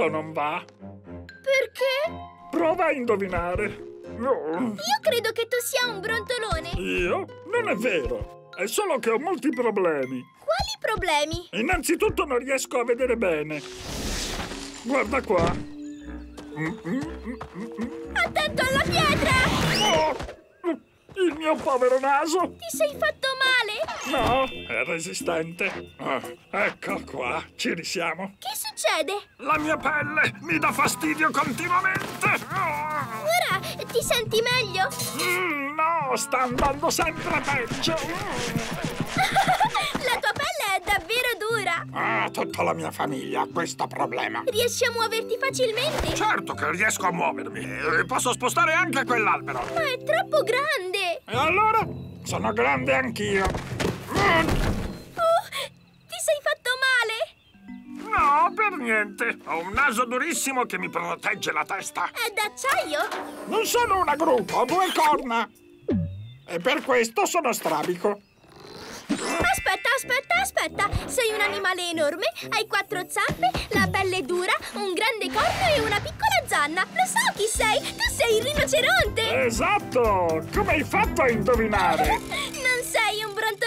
Questo non va. Perché? Prova a indovinare. Io credo che tu sia un brontolone. Io? Non è vero. È solo che ho molti problemi. Quali problemi? Innanzitutto non riesco a vedere bene. Guarda qua. Attento alla pietra! Oh, il mio povero naso. Ti sei fatto male? No, è resistente. Ecco qua, ci risiamo. Che succede? La mia pelle mi dà fastidio continuamente. Ora ti senti meglio? No, sta andando sempre peggio. La tua pelle è davvero dura. Tutta la mia famiglia ha questo problema. Riesci a muoverti facilmente? Certo che riesco a muovermi. Posso spostare anche quell'albero. Ma è troppo grande. E allora? Sono grande anch'io. Oh, ti sei fatto male? No, per niente. Ho un naso durissimo che mi protegge la testa. È d'acciaio? Non sono una gru, ho 2 corna. E per questo sono strabico. Aspetta. Sei un animale enorme, hai 4 zampe, la pelle dura, un grande corno e una piccola zanna. Lo so chi sei! Tu sei il rinoceronte! Esatto! Come hai fatto a indovinare? Non sei un brontolone